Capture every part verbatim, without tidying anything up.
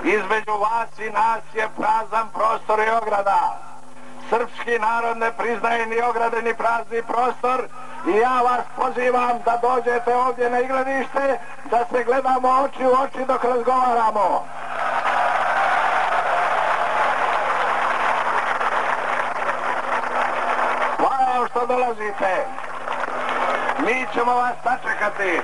Između vas i nas je prazan prostor i ograda. Srpski narod ne priznaje ni ograde ni prazni prostor i ja vas pozivam da dođete ovdje na igralište, da se gledamo oči u oči dok razgovaramo. Hvala što dolazite. Mi ćemo vas sačekati.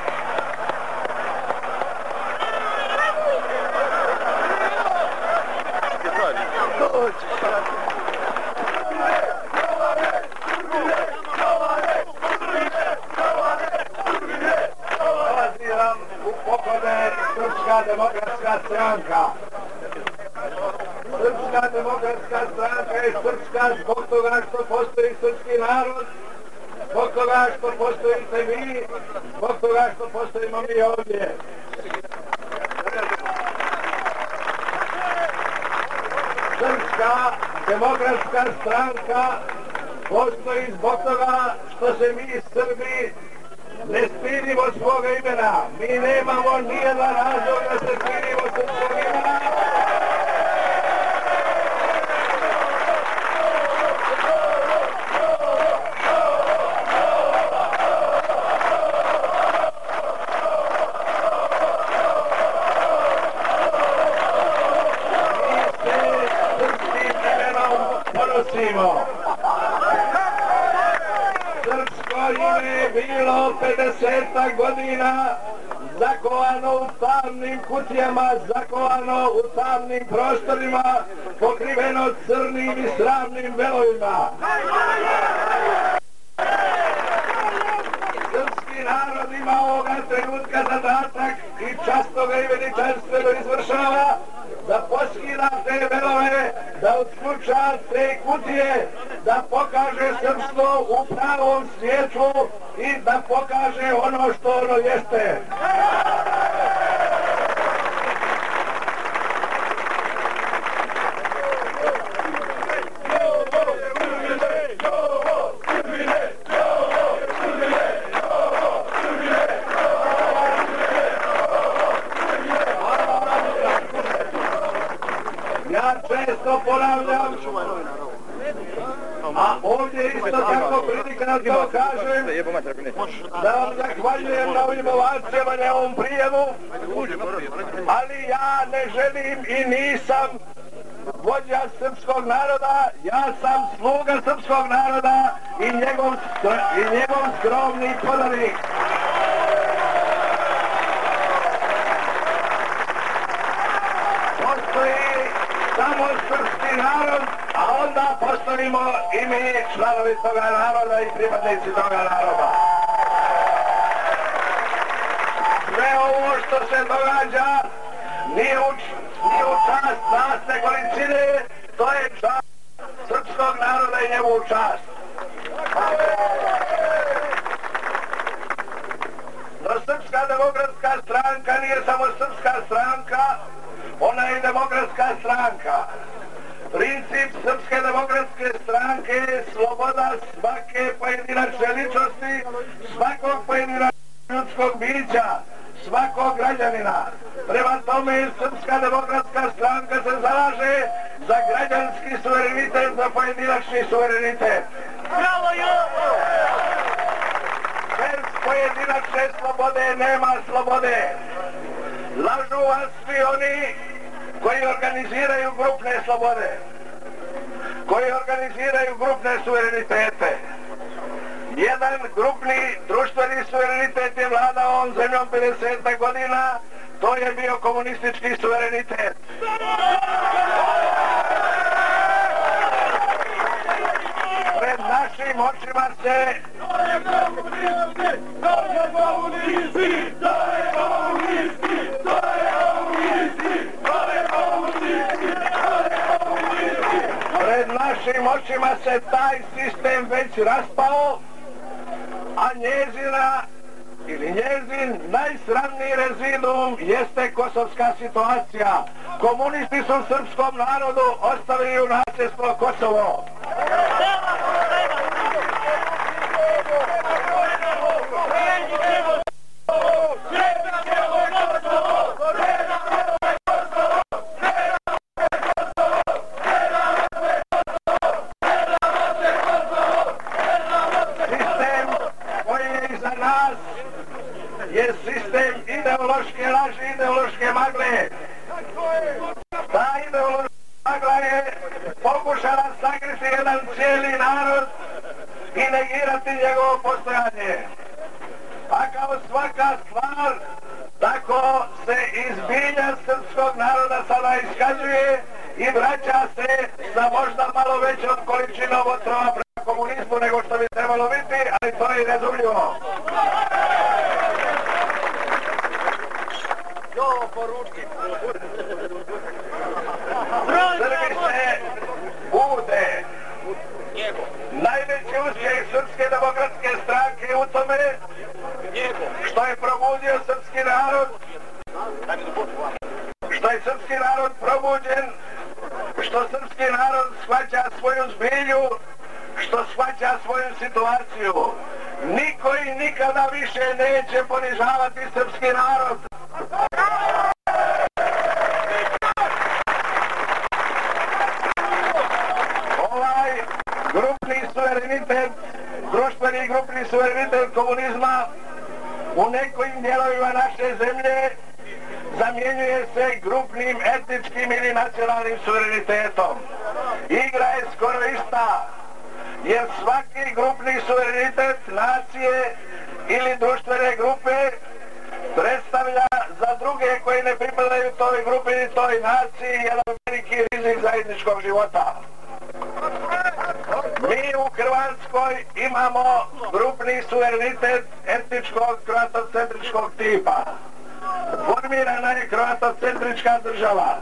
Pozivam u poklone Srpska demokratska stranka. Srpska demokratska stranka je srpska zbog toga što postoji srpski narod, zbog toga što postojite vi, zbog toga što postojimo mi ovdje. Srpska demokratska stranka postoji zbog toga što se mi Srbi ne stidimo svoga imena. Mi nemamo nijedan razlog da se stidimo srpskog imena. Srpsko ime je bilo pedesetak godina zakovano u tamnim kutijama, zakovano u tamnim prostorima, pokriveno crnim i sramnim velovima. Srpski narod ima ovoga trenutka zadatak i často ga i veličanstveno izvršava da poskida te velove, da odsluča te kutije, da pokaže srpstvo u pravom svijetu i da pokaže ono što ono jeste. Ja često ponavljam, a ovdje isto tako prilika da to kažem, da vam zahvaljujem na ovim ovacijama, na ovom prijemu, ali ja ne želim i nisam vođa srpskog naroda, ja sam sluga srpskog naroda i njegov, i njegov skromni podanik. Postoji samo srpski narod, a onda postojimo i mi članovi toga naroda i pripadnici toga naroda. Sve ovo što se događa nije u, nije u čast nas nekolicine, to je čast srpskog naroda i njegovu čast. No Srpska demokratska stranka nije samo srpska stranka, ona je demokratska stranka. Princip Srpske demokratske stranke je sloboda svake pojedinačne ličnosti, svakog pojedinačnog ljudskog bića, svakog građanina. Prema tome Srpska demokratska stranka se zalaže za građanski suverenitet, za pojedinačni suverenitet. Bez pojedinačne slobode nema slobode. Lažu vas svi oni koji organiziraju grupne slobode, koji organiziraju grupne suverenitete. Jedan grupni društveni suverenitet je vladao ovom zemljom pedeset godina, to je bio komunistički suverenitet. Pred našim očima se Pred našim očima se taj sistem već raspao, a njezina ili njezin najsramniji rezidum jeste kosovska situacija. Komunisti su srpskom narodu ostavili u nasljedstvo Kosovo. je sistem ideološke laži, ideološke magle. Ta ideološka magla je pokušala sakriti jedan cijeli narod i negirati njegovo postojanje. A kao svaka stvar, tako se izbilja srpskog naroda sada iskazuje i vraća se sa možda malo većom količinom otrova prema komunizmu nego što bi trebalo biti, ali to je razumljivo. Srbi se bude. Najveći uspjeh Srpske demokratske stranke u tome što je probudio srpski narod, što je srpski narod probuđen, što srpski narod shvaća svoju zbilju, što shvaća svoju situaciju. Niko i nikada više neće ponižavati srpski narod. Ovaj grupni suverenitet, društveni grupni suverenitet komunizma u nekim dijelovima naše zemlje zamjenjuje se grupnim etničkim ili nacionalnim suverenitetom. Igra je skoro ista, jer svaki grupni suverenitet nacije ili društvene grupe predstavlja za druge koji ne pripadaju toj grupi i toj naciji jedan veliki rizik zajedničkog života. Mi u Hrvatskoj imamo grupni suverenitet etničkog kroatocentričkog tipa. Formirana je kroatocentrička država.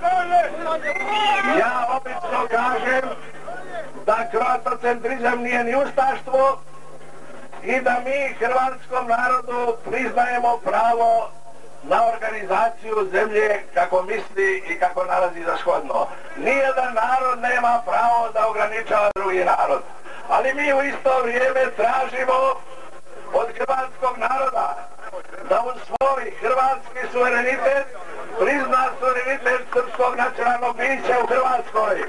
Ja obično kažem da kroatocentrizam nije ni ustaštvo i da mi hrvatskom narodu priznajemo pravo na organizaciju zemlje kako misli i kako nalazi za shodno. Nijedan narod nema pravo da ograničava drugi narod. Ali mi u isto vrijeme tražimo od hrvatskog naroda da uz svoj hrvatski suverenitet prizna suverenitet srpskog nacionalnog bića u Hrvatskoj.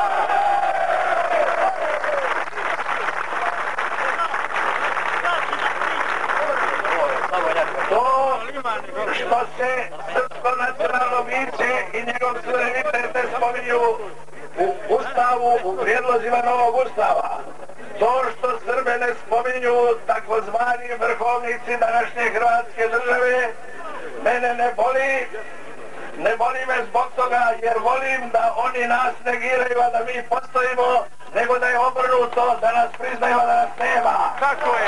To što se srpsko nacionalno biće i njegov suverenitet ne spominju u Ustavu, u prijedlozima novog Ustava. To što Srbe ne spominju takozvani vrhovnici današnje Hrvatske države, mene ne boli, ne boli me zbog toga jer volim da oni nas negiraju, a da mi postojimo, nego da je obrnuto, da nas priznaju, a da nas nema. Tako je.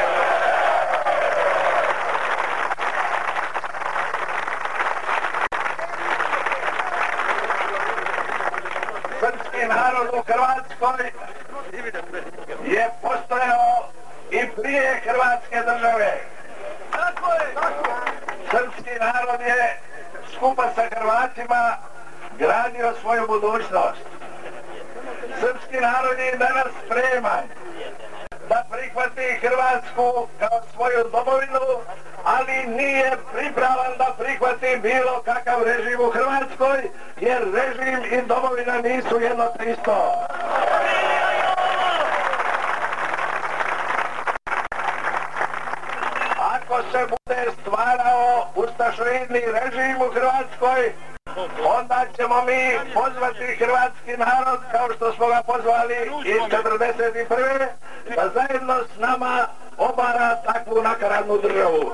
Srpski narod u Hrvatskoj je postojao i prije Hrvatske države. Srpski narod je skupa sa Hrvatima gradio svoju budućnost. Srpski narod je danas spreman da prihvati Hrvatsku kao svoju domovinu, ali nije pripravan da prihvati bilo kakav režim u Hrvatskoj, jer režim i domovina nisu jedno te isto. Ako se bude stvarao ustašoidni režim u Hrvatskoj, onda ćemo mi pozvati hrvatski narod, kao što smo ga pozvali iz četrdeset prve da zajedno s nama obara takvu nakaradnu državu.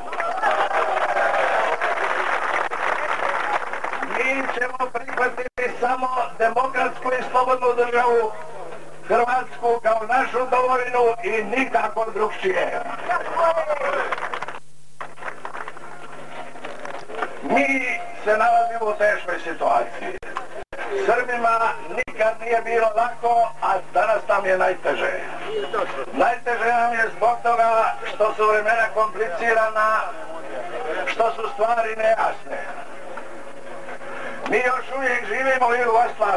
Mi ćemo prihvatiti samo demokratsku i slobodnu državu, Hrvatsku kao našu domovinu i nikako drugčije. Mi se nalazimo u teškoj situaciji. Srbima nikad nije bilo lako, a danas nam je najteže. Najteže nam je zbog toga što su vremena komplicirana, što su stvari nejasne. Mi još uvijek živimo u Jugoslaviji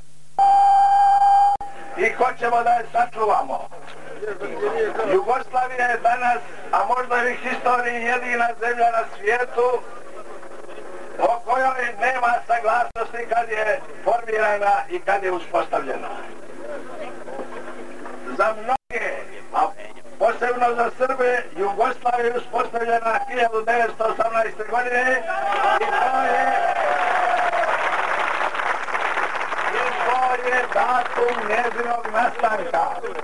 i hoćemo da je sačuvamo. Jugoslavija je danas, a možda i u historiji, jedina zemlja na svijetu o kojoj nema saglasnosti kad je formirana i kad je uspostavljena. Za mnoge, a posebno za Srbe, Jugoslavija je uspostavljena hiljadu devetsto osamnaeste. godine i to je, i to je datum njezinog nastanka.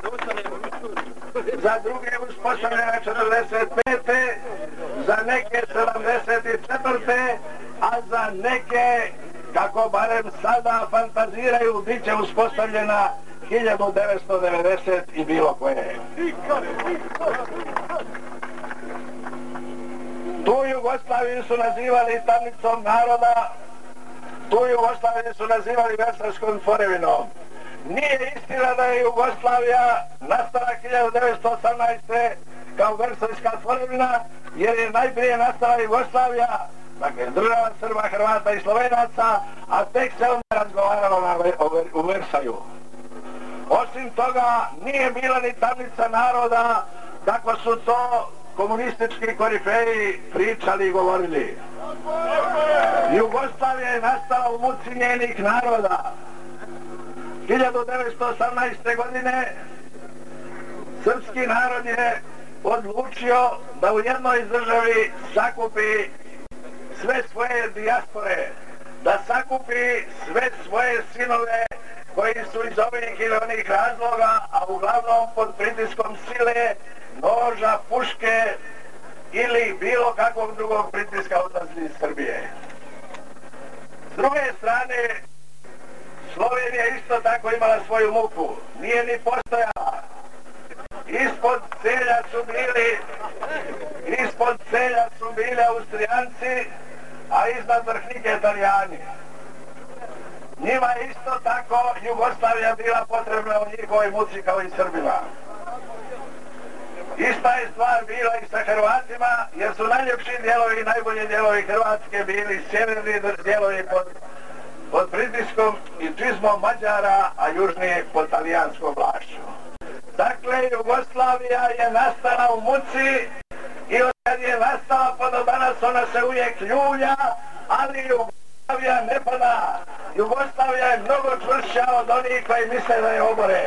Za druge uspostavljena četrdeset pete. za neke sedamdeset četvrte. a za neke, kako barem sada fantaziraju, bit će uspostavljena hiljadu devetsto devedeset i bilo koje. Tu Jugoslaviju su nazivali tamnicom naroda, tu Jugoslaviju su nazivali versarskom tvorevinom. Nije istina da je Jugoslavija nastala hiljadu devetsto osamnaeste. kao versarska tvorevina, jer je najprije nastala Jugoslavija, dakle država Srba, Hrvata i Slovenaca, a tek se onda razgovaralo na, u Versaju. Osim toga, nije bila ni tamnica naroda, kako su to komunistički korifeji pričali i govorili. Jugoslavija je nastala u muci njenih naroda. hiljadu devetsto osamnaeste. godine srpski narod je odlučio da u jednoj državi sakupi sve svoje dijaspore, da sakupi sve svoje sinove koji su iz ovih ili onih razloga, a uglavnom pod pritiskom sile, noža, puške ili bilo kakvog drugog pritiska odlazili iz Srbije. S druge strane, Slovenija isto tako imala svoju muku, nije ni postojala. Ispod celja su bili, ispod celja su bili Austrijanci, a iznad vrhnike Italijani. Njima je isto tako Jugoslavija bila potrebna u njihovoj muci kao i Srbima. Ista je stvar bila i sa Hrvatima, jer su najljepši dijelovi i najbolji dijelovi Hrvatske bili sjeverni dijelovi pod, pod pritiskom i čizmom Mađara, a južni pod talijanskom vlašću. Dakle, Jugoslavija je nastala u muci i od kad je nastala pa do danas ona se uvijek ljulja, ali Jugoslavija ne pada. Jugoslavija je mnogo čvršća od onih koji misle da je obore.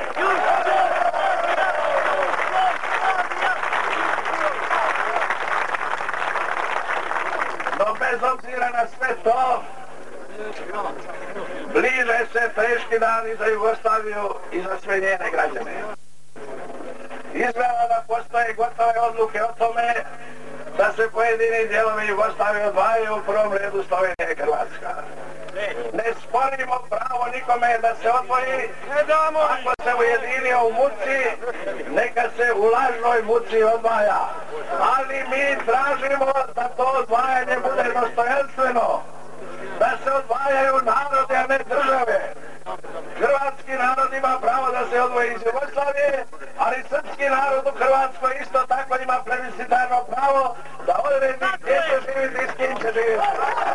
No bez obzira na sve to, bliže se teški dani za Jugoslaviju i za sve njene građane. Izgleda da postoje gotove odluke o tome da se pojedini dijelovi Jugoslavije odvajaju, u prvom redu Slovenija i Hrvatska. Ne sporimo pravo nikome da se odvoji, ako se ujedinio u muci, neka se u lažnoj muci odvaja. Ali mi tražimo da to odvajanje bude dostojanstveno, da se odvajaju narode, a ne države. Hrvatski narod ima pravo da se odvoji iz Jugoslavije, ali srpski narod u Hrvatskoj isto tako ima plebiscitarno pravo da odredi gdje će živjeti i s kim će živjeti.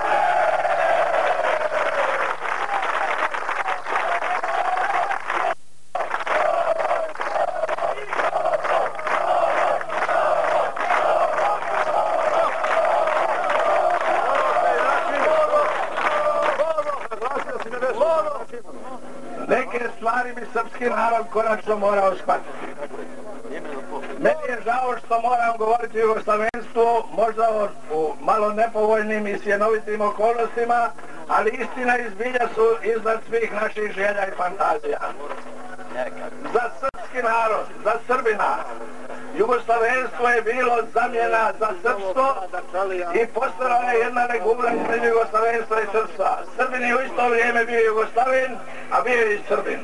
Neke stvari bi srpski narod konačno morao shvatiti. Meni je žao što moram govoriti o jugoslavenstvu, možda u malo nepovoljnim i sjenovitim okolnostima, ali istina i zbilja su iznad svih naših želja i fantazija. Za srpski narod, za Srbina, jugoslavenstvo je bilo zamjena za srpstvo i postojala je jedna negubla između jugoslavenstva i srpstva. Srbin je u isto vrijeme bio Jugoslavin, a bio je i Srbin.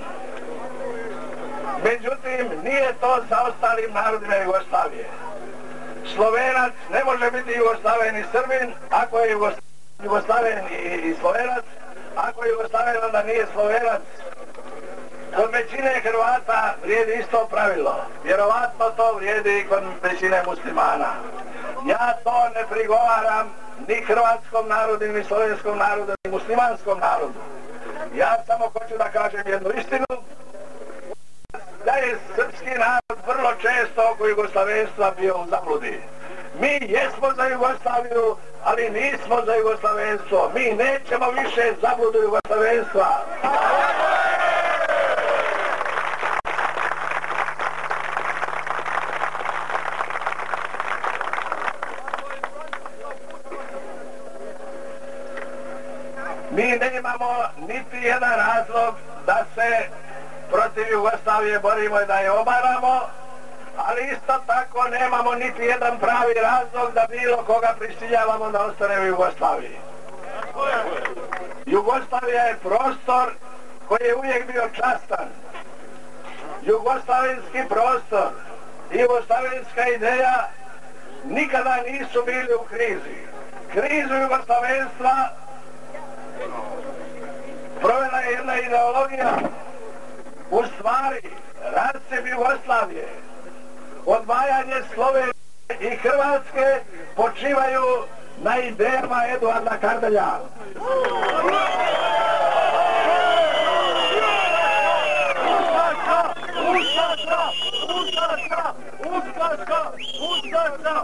Međutim, nije to sa ostalim narodima Jugoslavije. Slovenac ne može biti Jugoslaven i Srbin, ako je Jugoslaven i Slovenac, ako je Jugoslaven onda nije Slovenac. Kod većine Hrvata vrijedi isto pravilo. Vjerovatno to vrijedi i kod većine muslimana. Ja to ne prigovaram ni hrvatskom narodu, ni slovenskom narodu, ni muslimanskom narodu. Ja samo hoću da kažem jednu istinu, da je srpski narod vrlo često oko jugoslavenstva bio u zabludi. Mi jesmo za Jugoslaviju, ali nismo za jugoslavenstvo. Mi nećemo više zabludu jugoslavenstva. nemamo niti jedan razlog da se protiv Jugoslavije borimo i da je obaramo, ali isto tako nemamo niti jedan pravi razlog da bilo koga prisiljavamo da ostane u Jugoslaviji. Jugoslavija je prostor koji je uvijek bio častan. Jugoslavenski prostor i jugoslavenska ideja nikada nisu bili u krizi. Krizu jugoslavenstva provela je jedna ideologija, u stvari rascep Jugoslavije, odvajanje Slovenije i Hrvatske počivaju na idejama Eduarda Kardelja. Ustaša! Ustaša! Ustaša! Ustaša!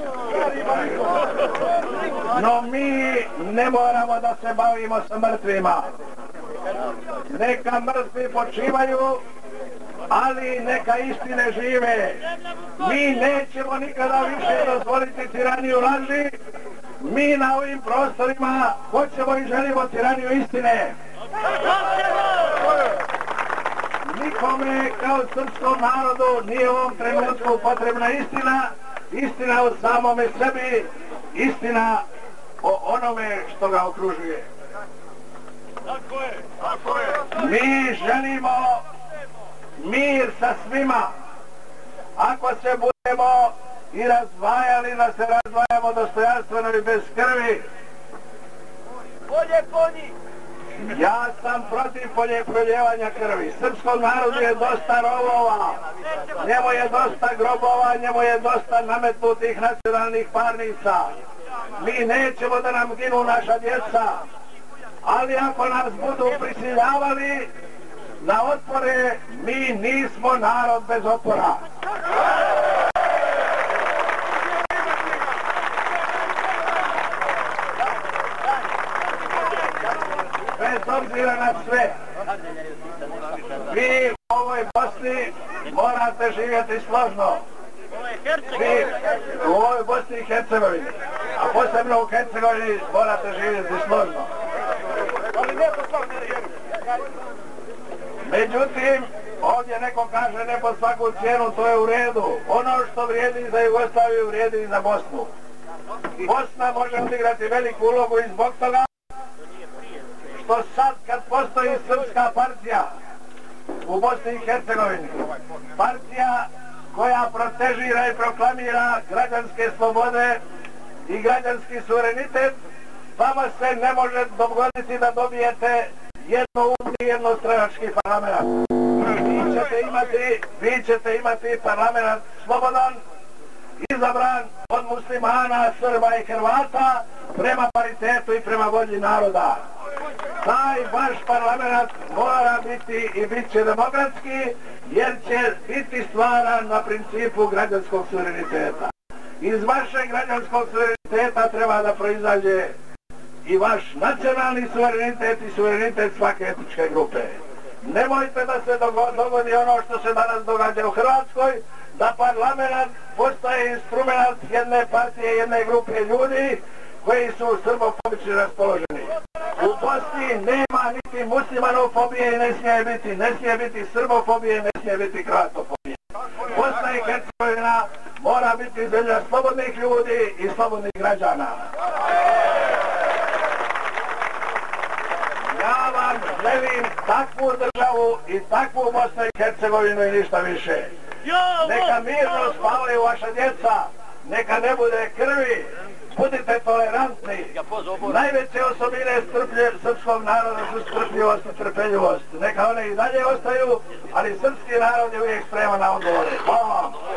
No mi ne moramo da se bavimo sa mrtvima. Neka mrtvi počivaju, ali neka istine žive. Mi nećemo nikada više dozvoliti tiraniju laži. Mi na ovim prostorima hoćemo i želimo tiraniju istine. Nikome kao srpskom narodu nije u ovom trenutku potrebna istina, istina o samome sebi, istina o onome što ga okružuje. Tako je, tako je. Mi želimo mir sa svima. Ako se budemo i razdvajali, da se razdvajamo dostojanstveno i bez krvi. Bolje konji. Ja sam protiv proljevanja krvi. Srpskom narodu je dosta rovova, njemu je dosta grobova, njemu je dosta nametnutih nacionalnih parnica. Mi nećemo da nam ginu naša djeca, ali ako nas budu prisiljavali na otpore, mi nismo narod bez otpora. Bez obzira na sve, vi u ovoj Bosni morate živjeti složno. Vi u ovoj Bosni i Hercegovini, a posebno u Hercegovini, morate živjeti složno. Međutim, ovdje neko kaže ne po svaku cijenu, to je u redu. Ono što vrijedi za Jugoslaviju vrijedi i za Bosnu. Bosna može odigrati veliku ulogu i zbog toga što sad kad postoji srpska partija u Bosni i Hercegovini, partija koja protežira i proklamira građanske slobode i građanski suverenitet, vama se ne može dogoditi da dobijete jednoumni jednostranački parlament. Vi ćete imati, vi ćete imati parlament slobodan, izabran od muslimana, Srba i Hrvata prema paritetu i prema volji naroda. Taj vaš parlament mora biti i bit će demokratski, jer će biti stvaran na principu građanskog suvereniteta. Iz vašeg građanskog suvereniteta treba da proizađe i vaš nacionalni suverenitet i suverenitet svake etničke grupe. Nemojte da se dogodi ono što se danas događa u Hrvatskoj, da parlament postaje instrument jedne partije, jedne grupe ljudi koji su srbofobični raspoloženi. U Bosni nema niti muslimanofobije i ne smije biti, ne smije biti srbofobije i ne smije biti kroatofobije. Bosna i Hercegovina mora biti zemlja slobodnih ljudi i slobodnih građana. Ja vam želim takvu državu i takvu Bosnu i Hercegovinu i ništa više. Neka mirno spavaju vaša djeca, neka ne bude krvi, budite tolerantni. Najveće osobine strplje, srpskog naroda su strpljivost i trpeljivost. Neka one i dalje ostaju, ali srpski narod je uvijek spreman na odgovore. Hvala vam.